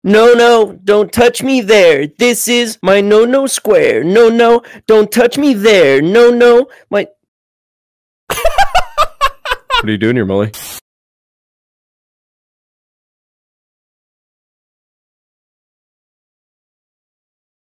No, no, don't touch me there. This is my no square. No, no, don't touch me there. No, no, my. What are you doing here, Molly?